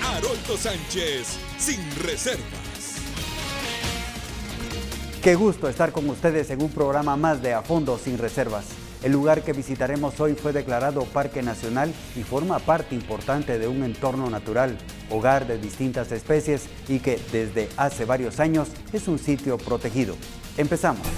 Haroldo Sánchez, sin reservas. Qué gusto estar con ustedes en un programa más de A Fondo Sin Reservas. El lugar que visitaremos hoy fue declarado Parque Nacional y forma parte importante de un entorno natural, hogar de distintas especies y que desde hace varios años es un sitio protegido. Empezamos.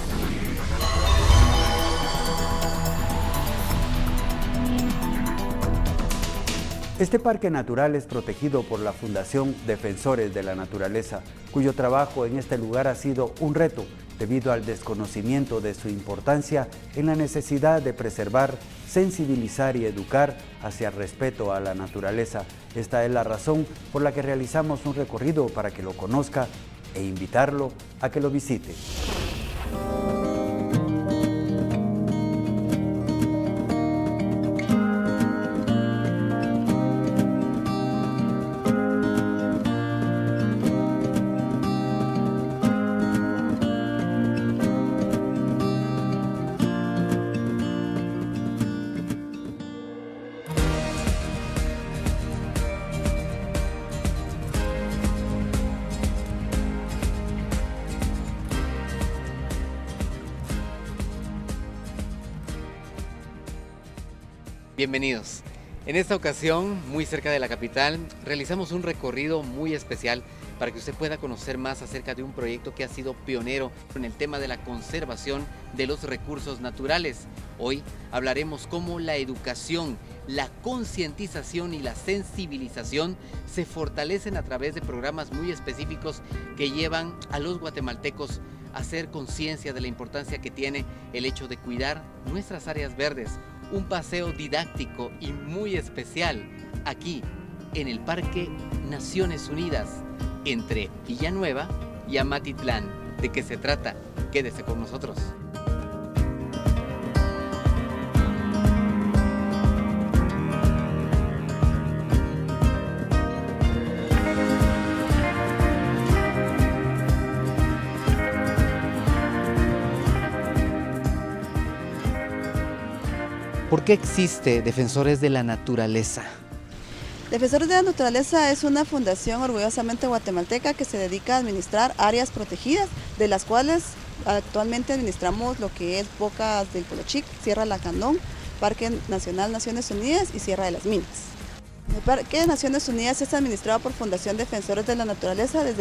Este parque natural es protegido por la Fundación Defensores de la Naturaleza, cuyo trabajo en este lugar ha sido un reto debido al desconocimiento de su importancia en la necesidad de preservar, sensibilizar y educar hacia el respeto a la naturaleza. Esta es la razón por la que realizamos un recorrido para que lo conozca e invitarlo a que lo visite. Bienvenidos. En esta ocasión, muy cerca de la capital, realizamos un recorrido muy especial para que usted pueda conocer más acerca de un proyecto que ha sido pionero en el tema de la conservación de los recursos naturales. Hoy hablaremos cómo la educación, la concientización y la sensibilización se fortalecen a través de programas muy específicos que llevan a los guatemaltecos a hacer conciencia de la importancia que tiene el hecho de cuidar nuestras áreas verdes. Un paseo didáctico y muy especial aquí en el Parque Naciones Unidas entre Villanueva y Amatitlán. ¿De qué se trata? Quédese con nosotros. ¿Por qué existe Defensores de la Naturaleza? Defensores de la Naturaleza es una fundación orgullosamente guatemalteca que se dedica a administrar áreas protegidas, de las cuales actualmente administramos lo que es Bocas del Polochic, Sierra Lacandón, Parque Nacional Naciones Unidas y Sierra de las Minas. El Parque de Naciones Unidas es administrado por Fundación Defensores de la Naturaleza desde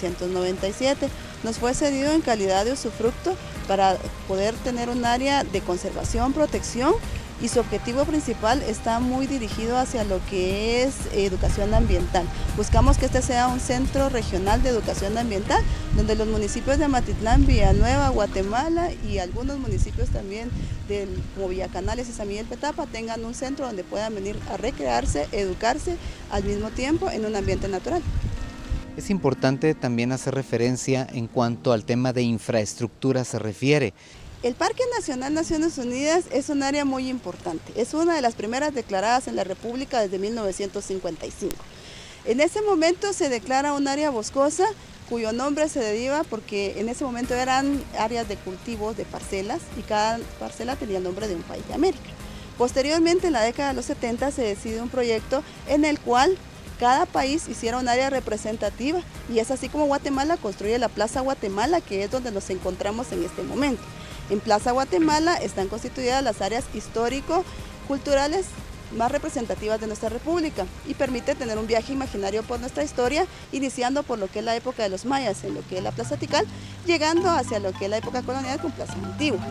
1997. Nos fue cedido en calidad de usufructo para poder tener un área de conservación, protección, y su objetivo principal está muy dirigido hacia lo que es educación ambiental. Buscamos que este sea un centro regional de educación ambiental, donde los municipios de Amatitlán, Villanueva, Guatemala y algunos municipios también como Villacanales y San Miguel Petapa tengan un centro donde puedan venir a recrearse, educarse al mismo tiempo en un ambiente natural. Es importante también hacer referencia en cuanto al tema de infraestructura se refiere. El Parque Nacional Naciones Unidas es un área muy importante, es una de las primeras declaradas en la República desde 1955. En ese momento se declara un área boscosa cuyo nombre se deriva porque en ese momento eran áreas de cultivos de parcelas y cada parcela tenía el nombre de un país de América. Posteriormente, en la década de los 70, se decide un proyecto en el cual cada país hiciera un área representativa y es así como Guatemala construye la Plaza Guatemala, que es donde nos encontramos en este momento. En Plaza Guatemala están constituidas las áreas histórico-culturales más representativas de nuestra república y permite tener un viaje imaginario por nuestra historia, iniciando por lo que es la época de los mayas, en lo que es la Plaza Tikal, llegando hacia lo que es la época colonial con Plaza Antigua.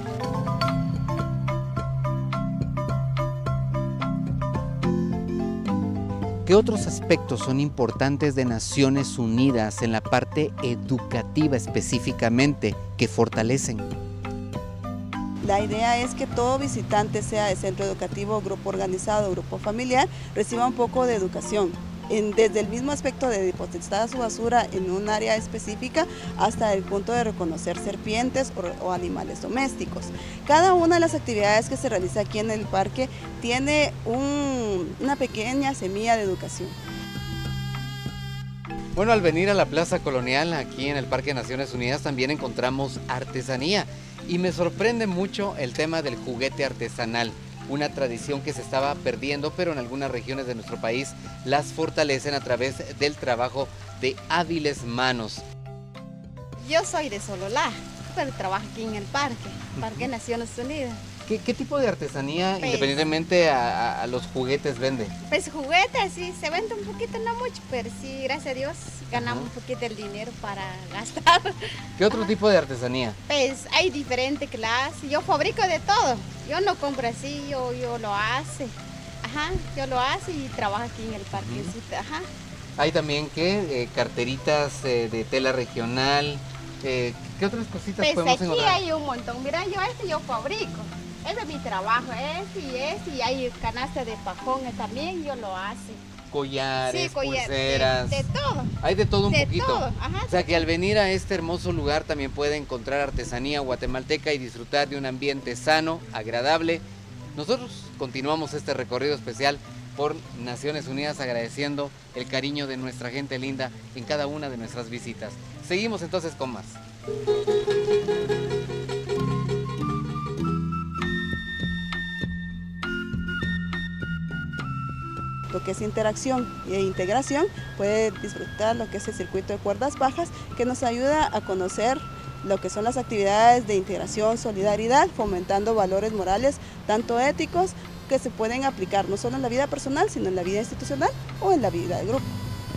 ¿Qué otros aspectos son importantes de Naciones Unidas en la parte educativa específicamente que fortalecen? La idea es que todo visitante, sea de centro educativo, grupo organizado, grupo familiar, reciba un poco de educación. Desde el mismo aspecto de depositar su basura en un área específica hasta el punto de reconocer serpientes o animales domésticos. Cada una de las actividades que se realiza aquí en el parque tiene una pequeña semilla de educación. Bueno, al venir a la Plaza Colonial, aquí en el Parque Naciones Unidas, también encontramos artesanía. Y me sorprende mucho el tema del juguete artesanal. una tradición que se estaba perdiendo, pero en algunas regiones de nuestro país las fortalecen a través del trabajo de hábiles manos. Yo soy de Sololá, pero trabajo aquí en el Parque Naciones Unidas. ¿Qué tipo de artesanía, Pues, independientemente a los juguetes, vende? Pues juguetes, sí, se vende un poquito, no mucho, pero sí, gracias a Dios, ganamos un poquito el dinero para gastar. ¿Qué otro tipo de artesanía? Pues hay diferentes clases, yo fabrico de todo, yo no compro así, yo lo hace. Ajá, yo lo hace y trabajo aquí en el parquecito, ajá. Hay también, carteritas de tela regional. ¿Qué otras cositas Pues podemos aquí encontrar? hay un montón, mira, yo fabrico. Ese es mi trabajo, y hay canasta de pajones también, yo lo hace. Collares, Sí, collares, pulseras. de todo. Hay de todo un De poquito. todo, ajá. O sea que al venir a este hermoso lugar también puede encontrar artesanía guatemalteca y disfrutar de un ambiente sano, agradable. Nosotros continuamos este recorrido especial por Naciones Unidas agradeciendo el cariño de nuestra gente linda en cada una de nuestras visitas. Seguimos entonces con más. Lo que es interacción e integración, puede disfrutar lo que es el circuito de cuerdas bajas, que nos ayuda a conocer lo que son las actividades de integración, solidaridad, fomentando valores morales, tanto éticos, que se pueden aplicar no solo en la vida personal, sino en la vida institucional o en la vida de grupo.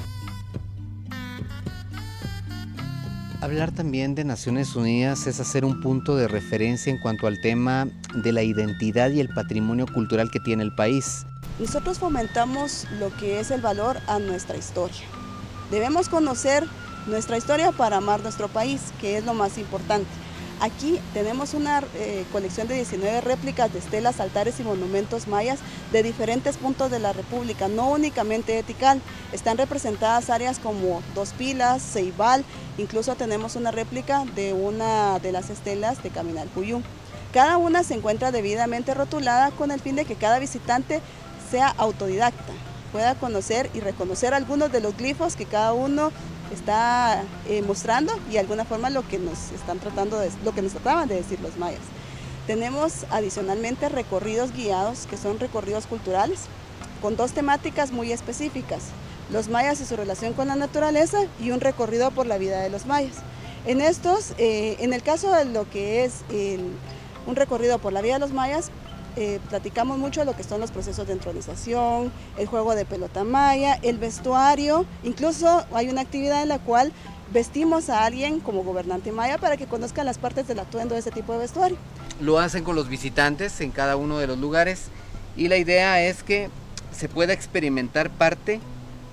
Hablar también de Naciones Unidas es hacer un punto de referencia en cuanto al tema de la identidad y el patrimonio cultural que tiene el país. Nosotros fomentamos lo que es el valor a nuestra historia. Debemos conocer nuestra historia para amar nuestro país, que es lo más importante. Aquí tenemos una colección de 19 réplicas de estelas, altares y monumentos mayas de diferentes puntos de la República, no únicamente de Tikal. Están representadas áreas como Dos Pilas, Ceibal, incluso tenemos una réplica de una de las estelas de Caminalcuyú. Cada una se encuentra debidamente rotulada con el fin de que cada visitante sea autodidacta, pueda conocer y reconocer algunos de los glifos que cada uno está mostrando y de alguna forma lo que nos trataban de decir los mayas. Tenemos adicionalmente recorridos guiados, que son recorridos culturales, con dos temáticas muy específicas: los mayas y su relación con la naturaleza, y un recorrido por la vida de los mayas. En estos, en el caso de lo que es un recorrido por la vida de los mayas, platicamos mucho de lo que son los procesos de entronización, el juego de pelota maya, el vestuario. Incluso hay una actividad en la cual vestimos a alguien como gobernante maya para que conozcan las partes del atuendo de ese tipo de vestuario. Lo hacen con los visitantes en cada uno de los lugares y la idea es que se pueda experimentar parte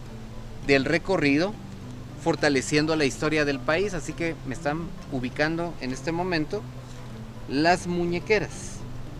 del recorrido fortaleciendo la historia del país. Así que me están ubicando en este momento las muñequeras.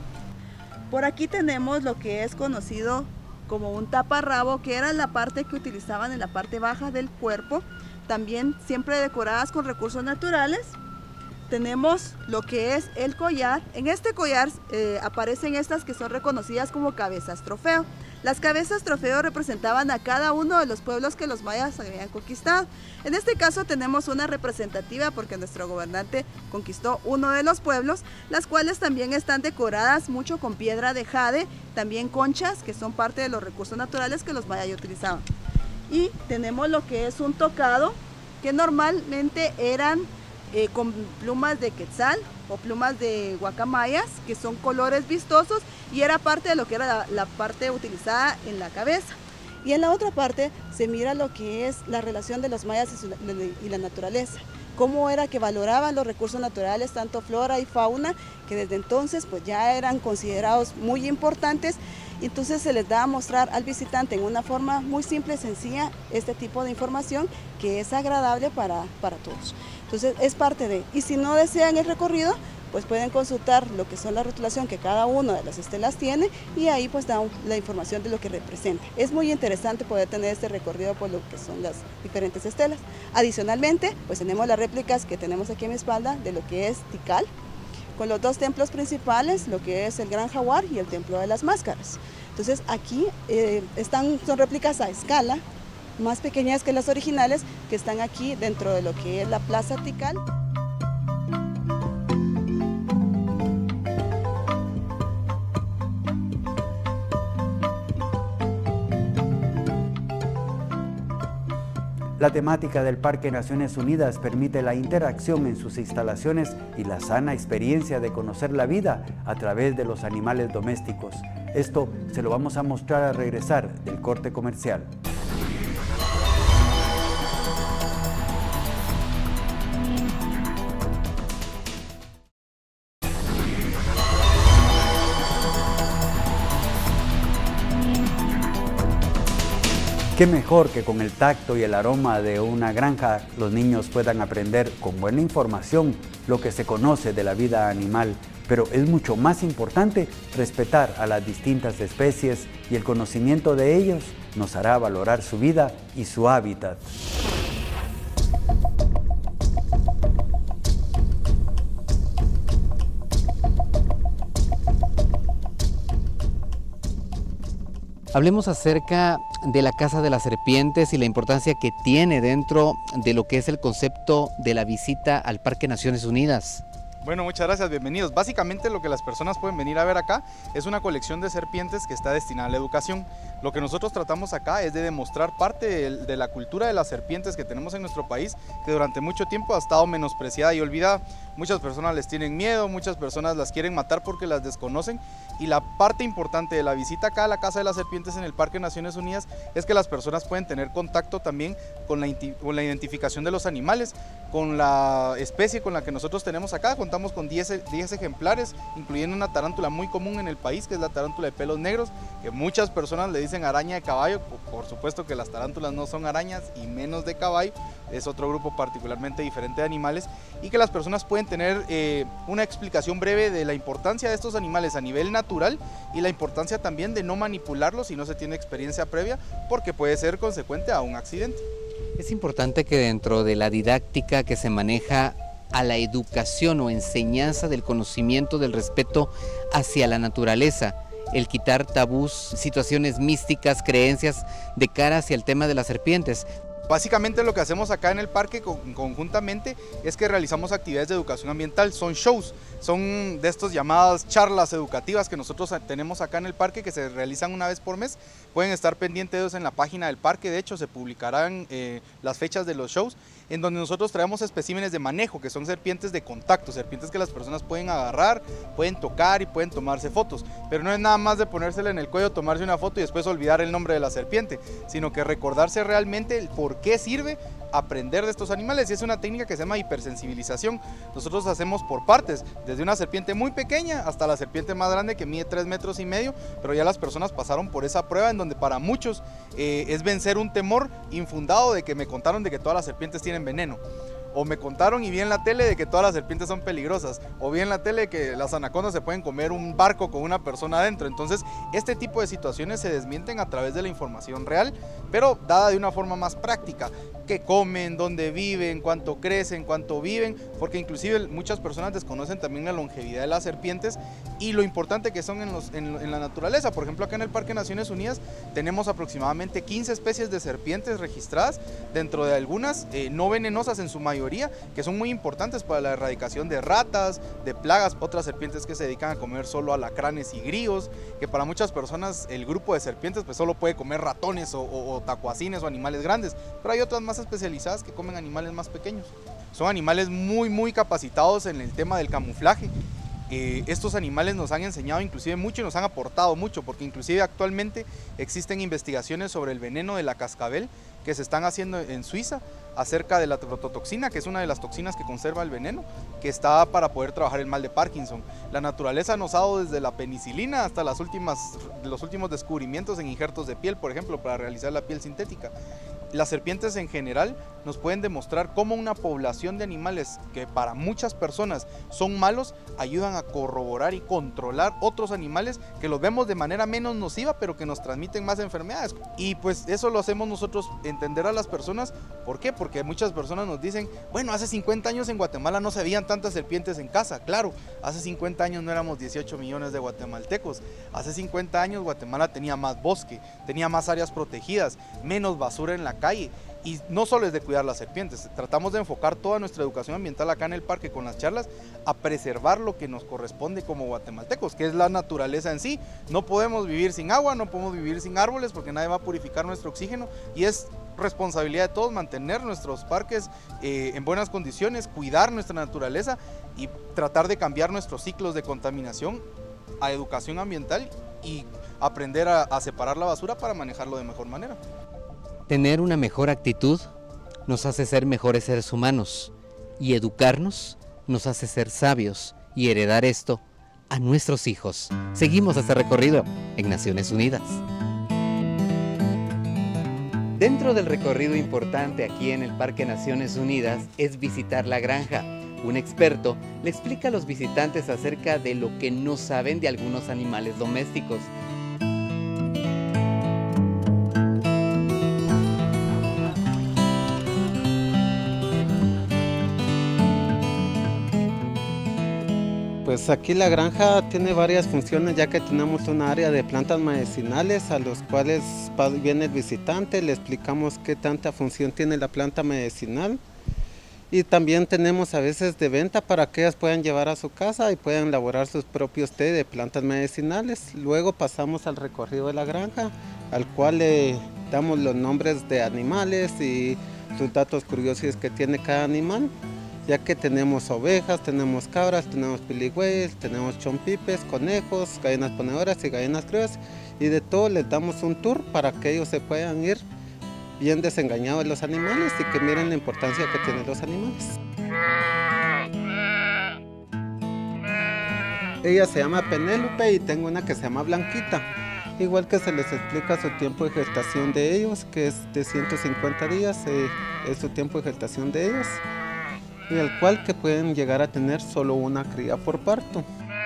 Por aquí tenemos lo que es conocido como un taparrabo, que era la parte que utilizaban en la parte baja del cuerpo, también siempre decoradas con recursos naturales. Tenemos lo que es el collar. En este collar aparecen estas que son reconocidas como cabezas trofeo. Las cabezas trofeo representaban a cada uno de los pueblos que los mayas habían conquistado. En este caso tenemos una representativa porque nuestro gobernante conquistó uno de los pueblos, las cuales también están decoradas mucho con piedra de jade, también conchas, que son parte de los recursos naturales que los mayas utilizaban. Y tenemos lo que es un tocado, que normalmente eran con plumas de quetzal o plumas de guacamayas, que son colores vistosos, y era parte de lo que era la parte utilizada en la cabeza. Y en la otra parte se mira lo que es la relación de los mayas y la naturaleza, cómo era que valoraban los recursos naturales, tanto flora y fauna, que desde entonces pues ya eran considerados muy importantes. Entonces se les da a mostrar al visitante en una forma muy simple y sencilla este tipo de información que es agradable para todos. Entonces es parte de, y si no desean el recorrido, pues pueden consultar lo que son la rotulación que cada una de las estelas tiene, y ahí pues dan la información de lo que representa. Es muy interesante poder tener este recorrido por lo que son las diferentes estelas. Adicionalmente, pues tenemos las réplicas que tenemos aquí a mi espalda de lo que es Tikal, con los dos templos principales, lo que es el Gran Jaguar y el Templo de las Máscaras. Entonces aquí son réplicas a escala, más pequeñas que las originales, que están aquí dentro de lo que es la Plaza Tikal. La temática del Parque Naciones Unidas permite la interacción en sus instalaciones y la sana experiencia de conocer la vida a través de los animales domésticos. Esto se lo vamos a mostrar al regresar del corte comercial. Qué mejor que con el tacto y el aroma de una granja los niños puedan aprender con buena información lo que se conoce de la vida animal, pero es mucho más importante respetar a las distintas especies y el conocimiento de ellos nos hará valorar su vida y su hábitat. Hablemos acerca de la Casa de las Serpientes y la importancia que tiene dentro de lo que es el concepto de la visita al Parque Naciones Unidas. Bueno, muchas gracias, bienvenidos. Básicamente lo que las personas pueden venir a ver acá es una colección de serpientes que está destinada a la educación. Lo que nosotros tratamos acá es de demostrar parte de la cultura de las serpientes que tenemos en nuestro país, que durante mucho tiempo ha estado menospreciada y olvidada. Muchas personas les tienen miedo, muchas personas las quieren matar porque las desconocen, y la parte importante de la visita acá a la Casa de las Serpientes en el Parque Naciones Unidas es que las personas pueden tener contacto también con la identificación de los animales, con la especie con la que nosotros tenemos acá. Contamos con 10 ejemplares, incluyendo una tarántula muy común en el país, que es la tarántula de pelos negros, que muchas personas le dicen araña de caballo. Por supuesto que las tarántulas no son arañas, y menos de caballo, es otro grupo particularmente diferente de animales, y que las personas pueden tener una explicación breve de la importancia de estos animales a nivel natural y la importancia también de no manipularlos si no se tiene experiencia previa, porque puede ser consecuente a un accidente. Es importante que dentro de la didáctica que se maneja a la educación o enseñanza del conocimiento, del respeto hacia la naturaleza, el quitar tabús, situaciones místicas, creencias de cara hacia el tema de las serpientes. Básicamente lo que hacemos acá en el parque conjuntamente es que realizamos actividades de educación ambiental, son shows, son de estas llamadas charlas educativas que nosotros tenemos acá en el parque, que se realizan una vez por mes. Pueden estar pendientes en la página del parque, de hecho se publicarán las fechas de los shows, en donde nosotros traemos especímenes de manejo, que son serpientes de contacto, serpientes que las personas pueden agarrar, pueden tocar y pueden tomarse fotos, pero no es nada más de ponérsela en el cuello, tomarse una foto y después olvidar el nombre de la serpiente, sino que recordarse realmente el por qué sirve aprender de estos animales, y es una técnica que se llama hipersensibilización. Nosotros hacemos por partes, desde una serpiente muy pequeña hasta la serpiente más grande que mide 3,5 metros, pero ya las personas pasaron por esa prueba en donde para muchos es vencer un temor infundado de que me contaron de que todas las serpientes tienen veneno, o me contaron y vi en la tele de que todas las serpientes son peligrosas, o vi en la tele que las anacondas se pueden comer un barco con una persona adentro. Entonces este tipo de situaciones se desmienten a través de la información real, pero dada de una forma más práctica: qué comen, dónde viven, cuánto crecen, cuánto viven, porque inclusive muchas personas desconocen también la longevidad de las serpientes y lo importante que son en la naturaleza. Por ejemplo, acá en el Parque Naciones Unidas tenemos aproximadamente 15 especies de serpientes registradas, dentro de algunas no venenosas en su mayoría, que son muy importantes para la erradicación de ratas, de plagas, otras serpientes que se dedican a comer solo alacranes y grillos, que para muchas personas el grupo de serpientes pues solo puede comer ratones o tacuacines o animales grandes, pero hay otras más especializadas que comen animales más pequeños. Son animales muy capacitados en el tema del camuflaje. Estos animales nos han enseñado inclusive mucho y nos han aportado mucho, porque inclusive actualmente existen investigaciones sobre el veneno de la cascabel que se están haciendo en Suiza acerca de la prototoxina, que es una de las toxinas que conserva el veneno, que está para poder trabajar el mal de Parkinson. La naturaleza nos ha dado desde la penicilina hasta los últimos descubrimientos en injertos de piel, por ejemplo, para realizar la piel sintética. Las serpientes en general nos pueden demostrar cómo una población de animales que para muchas personas son malos, ayudan a corroborar y controlar otros animales que los vemos de manera menos nociva, pero que nos transmiten más enfermedades. Y pues eso lo hacemos nosotros entender a las personas. ¿Por qué? Porque muchas personas nos dicen, bueno, hace 50 años en Guatemala no se veían tantas serpientes en casa. Claro, hace 50 años no éramos 18 millones de guatemaltecos. Hace 50 años Guatemala tenía más bosque, tenía más áreas protegidas, menos basura en la calle. Y no solo es de cuidar las serpientes, tratamos de enfocar toda nuestra educación ambiental acá en el parque con las charlas a preservar lo que nos corresponde como guatemaltecos, que es la naturaleza en sí. No podemos vivir sin agua, no podemos vivir sin árboles porque nadie va a purificar nuestro oxígeno, y es responsabilidad de todos mantener nuestros parques en buenas condiciones, cuidar nuestra naturaleza y tratar de cambiar nuestros ciclos de contaminación a educación ambiental y aprender a separar la basura para manejarlo de mejor manera. Tener una mejor actitud nos hace ser mejores seres humanos y educarnos nos hace ser sabios y heredar esto a nuestros hijos. Seguimos este recorrido en Naciones Unidas. Dentro del recorrido importante aquí en el Parque Naciones Unidas es visitar la granja. Un experto le explica a los visitantes acerca de lo que no saben de algunos animales domésticos. Pues aquí la granja tiene varias funciones, ya que tenemos una área de plantas medicinales a los cuales viene el visitante, le explicamos qué tanta función tiene la planta medicinal. Y también tenemos a veces de venta para que ellas puedan llevar a su casa y puedan elaborar sus propios té de plantas medicinales. Luego pasamos al recorrido de la granja, al cual le damos los nombres de animales y sus datos curiosos que tiene cada animal, ya que tenemos ovejas, tenemos cabras, tenemos piligüeyes, tenemos chompipes, conejos, gallinas ponedoras y gallinas criollas, y de todo les damos un tour para que ellos se puedan ir bien desengañados de los animales y que miren la importancia que tienen los animales. Ella se llama Penélope y tengo una que se llama Blanquita. Igual que se les explica su tiempo de gestación de ellos, que es de 150 días, es su tiempo de gestación de ellos, y el cual que pueden llegar a tener solo una cría por parto.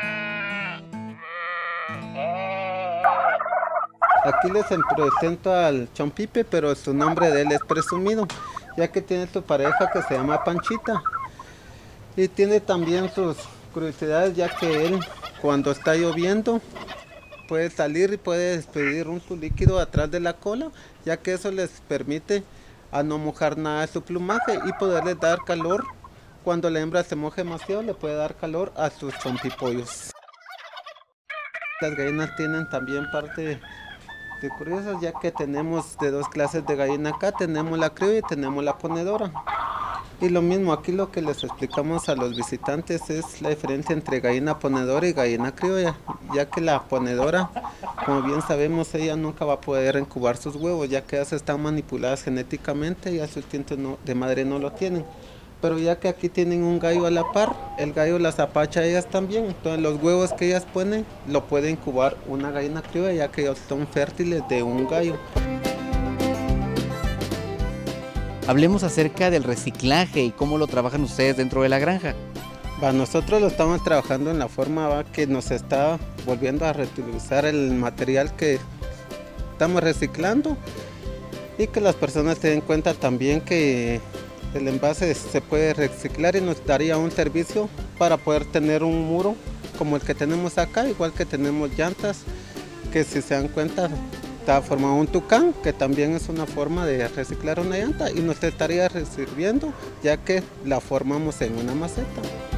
Aquí les presento al chompipe, pero su nombre de él es presumido, ya que tiene su pareja que se llama Panchita. Y tiene también sus curiosidades, ya que él, cuando está lloviendo, puede salir y puede despedir un su líquido atrás de la cola, ya que eso les permite a no mojar nada de su plumaje y poderles dar calor. Cuando la hembra se moje demasiado, le puede dar calor a sus chompipollos. Las gallinas tienen también parte de curiosas, ya que tenemos de dos clases de gallina acá, tenemos la criolla y tenemos la ponedora. Y lo mismo, aquí lo que les explicamos a los visitantes es la diferencia entre gallina ponedora y gallina criolla, ya que la ponedora, como bien sabemos, ella nunca va a poder incubar sus huevos, ya que ellas están manipuladas genéticamente y a su instinto de madre no lo tienen. Pero ya que aquí tienen un gallo a la par, el gallo las apacha a ellas también, entonces los huevos que ellas ponen lo puede incubar una gallina criolla, ya que ellos son fértiles de un gallo. Hablemos acerca del reciclaje y cómo lo trabajan ustedes dentro de la granja. Nosotros lo estamos trabajando en la forma que nos está volviendo a reutilizar el material que estamos reciclando y que las personas se den cuenta también que el envase se puede reciclar y nos daría un servicio para poder tener un muro como el que tenemos acá, igual que tenemos llantas, que si se dan cuenta está formado un tucán, que también es una forma de reciclar una llanta y nos estaría sirviendo ya que la formamos en una maceta.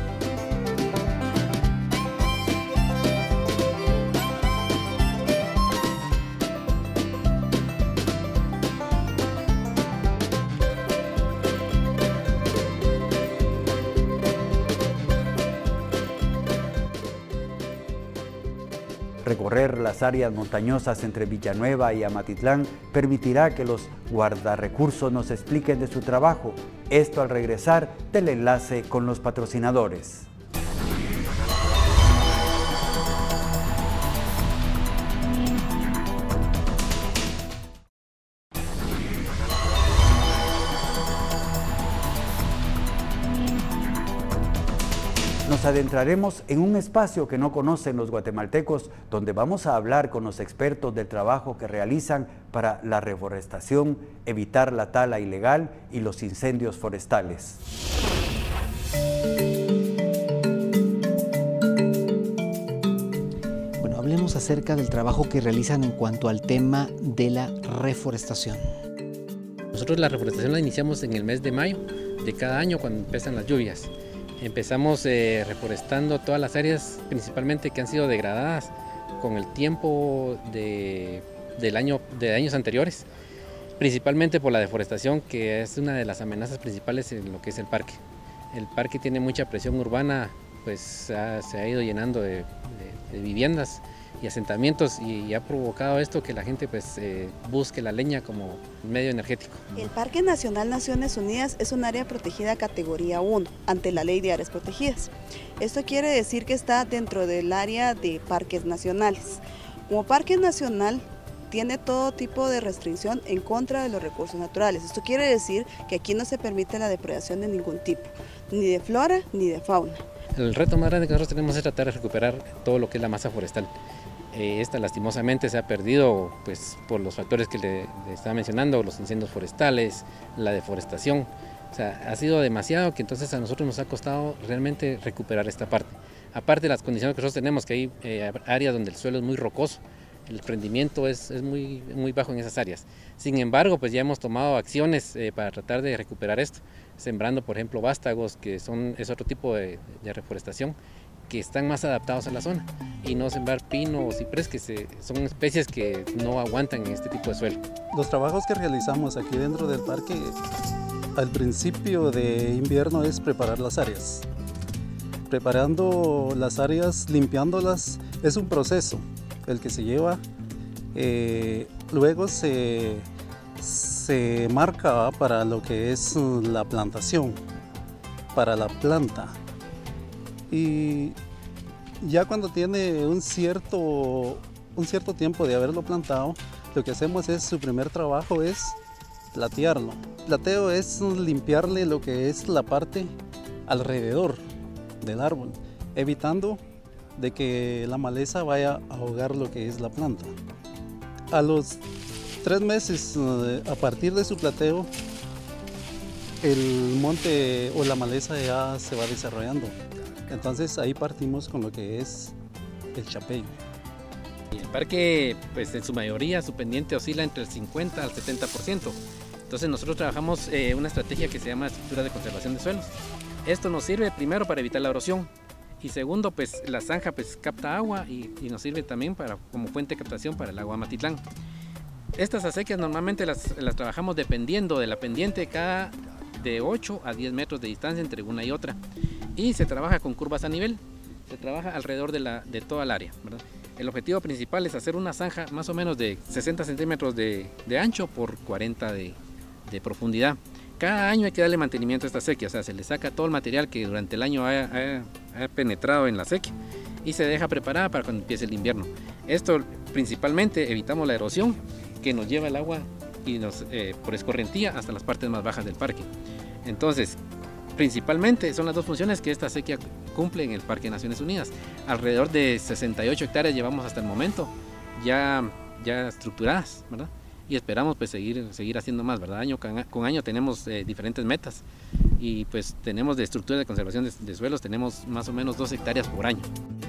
Recorrer las áreas montañosas entre Villanueva y Amatitlán permitirá que los guardarrecursos nos expliquen de su trabajo. Esto al regresar del enlace con los patrocinadores. Nos adentraremos en un espacio que no conocen los guatemaltecos, donde vamos a hablar con los expertos del trabajo que realizan para la reforestación, evitar la tala ilegal y los incendios forestales. Bueno, hablemos acerca del trabajo que realizan en cuanto al tema de la reforestación. Nosotros la reforestación la iniciamos en el mes de mayo de cada año cuando empiezan las lluvias. Empezamos reforestando todas las áreas principalmente que han sido degradadas con el tiempo de años anteriores. Principalmente por la deforestación, que es una de las amenazas principales en lo que es el parque. El parque tiene mucha presión urbana, pues se ha ido llenando de viviendas y asentamientos y ha provocado esto que la gente pues busque la leña como medio energético. El Parque Nacional Naciones Unidas es un área protegida categoría 1 ante la Ley de Áreas Protegidas. Esto quiere decir que está dentro del área de parques nacionales. Como parque nacional tiene todo tipo de restricción en contra de los recursos naturales. Esto quiere decir que aquí no se permite la depredación de ningún tipo, ni de flora ni de fauna. El reto más grande que nosotros tenemos es tratar de recuperar todo lo que es la masa forestal. Esta lastimosamente se ha perdido pues, por los factores que le estaba mencionando, los incendios forestales, la deforestación. O sea, ha sido demasiado que entonces a nosotros nos ha costado realmente recuperar esta parte. Aparte de las condiciones que nosotros tenemos, que hay áreas donde el suelo es muy rocoso, el rendimiento es muy bajo en esas áreas. Sin embargo, pues ya hemos tomado acciones para tratar de recuperar esto, sembrando por ejemplo vástagos, que es otro tipo de reforestación, que están más adaptados a la zona, y no sembrar pino o ciprés, que son especies que no aguantan en este tipo de suelo. Los trabajos que realizamos aquí dentro del parque al principio de invierno es preparar las áreas. Preparando las áreas, limpiándolas, es un proceso el que se lleva. Luego se marca para lo que es la plantación, para la planta. Y ya cuando tiene un cierto tiempo de haberlo plantado, lo que hacemos es, su primer trabajo es platearlo. Plateo es limpiarle lo que es la parte alrededor del árbol, evitando de que la maleza vaya a ahogar lo que es la planta. A los 3 meses, a partir de su plateo, el monte o la maleza ya se va desarrollando. Entonces ahí partimos con lo que es el chapello. El parque, pues en su mayoría, su pendiente oscila entre el 50 al 70%. Entonces nosotros trabajamos una estrategia que se llama estructura de conservación de suelos. Esto nos sirve primero para evitar la erosión, y segundo, pues la zanja pues capta agua y nos sirve también como fuente de captación para el agua Matitlán. Estas acequias normalmente las trabajamos dependiendo de la pendiente, cada de 8 a 10 metros de distancia entre una y otra. Y se trabaja con curvas a nivel, se trabaja alrededor de toda el área, ¿verdad? El objetivo principal es hacer una zanja más o menos de 60 centímetros de ancho por 40 de profundidad. Cada año hay que darle mantenimiento a esta acequia, o sea, se le saca todo el material que durante el año ha penetrado en la acequia y se deja preparada para cuando empiece el invierno. Esto principalmente evitamos la erosión que nos lleva el agua y por escorrentía hasta las partes más bajas del parque. Entonces, principalmente son las dos funciones que esta acequia cumple en el Parque Naciones Unidas. Alrededor de 68 hectáreas llevamos hasta el momento ya estructuradas, ¿verdad? Y esperamos pues seguir haciendo más, ¿verdad? Año con año tenemos diferentes metas, y pues tenemos de estructura de conservación de suelos, tenemos más o menos 2 hectáreas por año.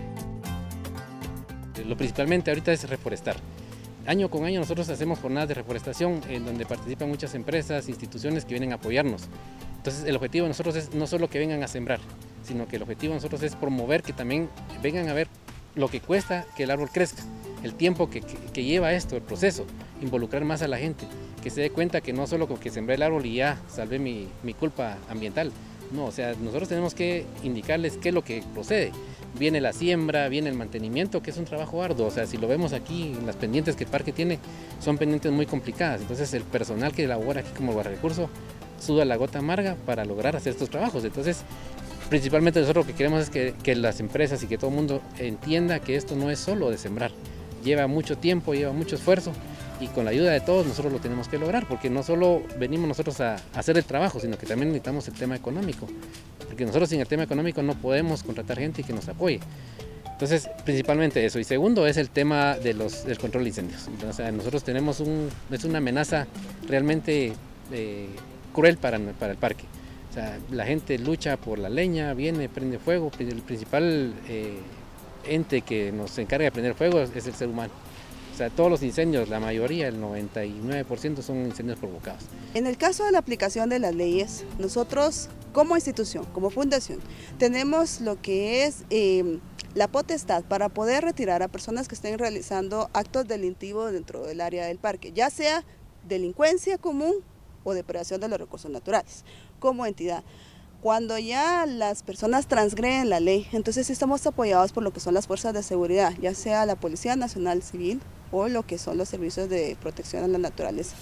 Lo principalmente ahorita es reforestar. Año con año nosotros hacemos jornadas de reforestación en donde participan muchas empresas, instituciones que vienen a apoyarnos. Entonces el objetivo de nosotros es no solo que vengan a sembrar, sino que el objetivo de nosotros es promover que también vengan a ver lo que cuesta que el árbol crezca, el tiempo que lleva esto, el proceso, involucrar más a la gente, que se dé cuenta que no solo con que sembré el árbol y ya salvé mi culpa ambiental. No, o sea, nosotros tenemos que indicarles qué es lo que procede. Viene la siembra, viene el mantenimiento, que es un trabajo arduo. O sea, si lo vemos aquí, en las pendientes que el parque tiene, son pendientes muy complicadas. Entonces el personal que elabora aquí como guardarrecurso suda la gota amarga para lograr hacer estos trabajos. Entonces, principalmente nosotros lo que queremos es que las empresas y que todo el mundo entienda que esto no es solo de sembrar. Lleva mucho tiempo, lleva mucho esfuerzo, y con la ayuda de todos nosotros lo tenemos que lograr, porque no solo venimos nosotros a hacer el trabajo, sino que también necesitamos el tema económico, porque nosotros sin el tema económico no podemos contratar gente que nos apoye. Entonces, principalmente eso. Y segundo es el tema del control de incendios. Entonces, o sea, nosotros tenemos es una amenaza realmente cruel para el parque. O sea, la gente lucha por la leña, viene, prende fuego. El principal ente que nos encarga de prender fuego es el ser humano. O sea, todos los incendios, la mayoría, el 99% son incendios provocados. En el caso de la aplicación de las leyes, nosotros como institución, como fundación, tenemos lo que es la potestad para poder retirar a personas que estén realizando actos delictivos dentro del área del parque, ya sea delincuencia común o depredación de los recursos naturales como entidad. Cuando ya las personas transgreden la ley, entonces estamos apoyados por lo que son las fuerzas de seguridad, ya sea la Policía Nacional Civil o lo que son los servicios de protección a la naturaleza.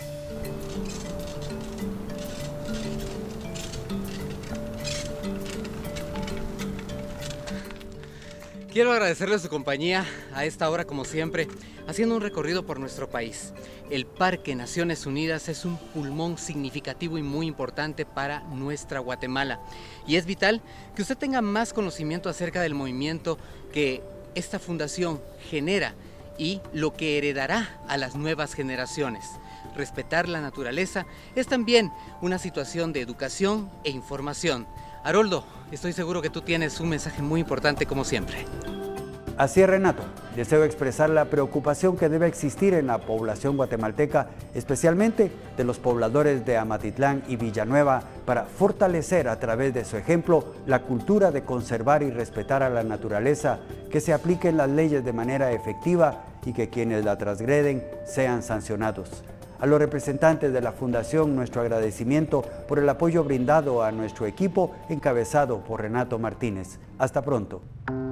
Quiero agradecerle su compañía a esta hora, como siempre, haciendo un recorrido por nuestro país. El Parque Naciones Unidas es un pulmón significativo y muy importante para nuestra Guatemala. Y es vital que usted tenga más conocimiento acerca del movimiento que esta fundación genera y lo que heredará a las nuevas generaciones. Respetar la naturaleza es también una situación de educación e información. Haroldo, estoy seguro que tú tienes un mensaje muy importante como siempre. Así es, Renato. Deseo expresar la preocupación que debe existir en la población guatemalteca, especialmente de los pobladores de Amatitlán y Villanueva, para fortalecer a través de su ejemplo la cultura de conservar y respetar a la naturaleza, que se apliquen las leyes de manera efectiva y que quienes la transgreden sean sancionados. A los representantes de la Fundación, nuestro agradecimiento por el apoyo brindado a nuestro equipo encabezado por Renato Martínez. Hasta pronto.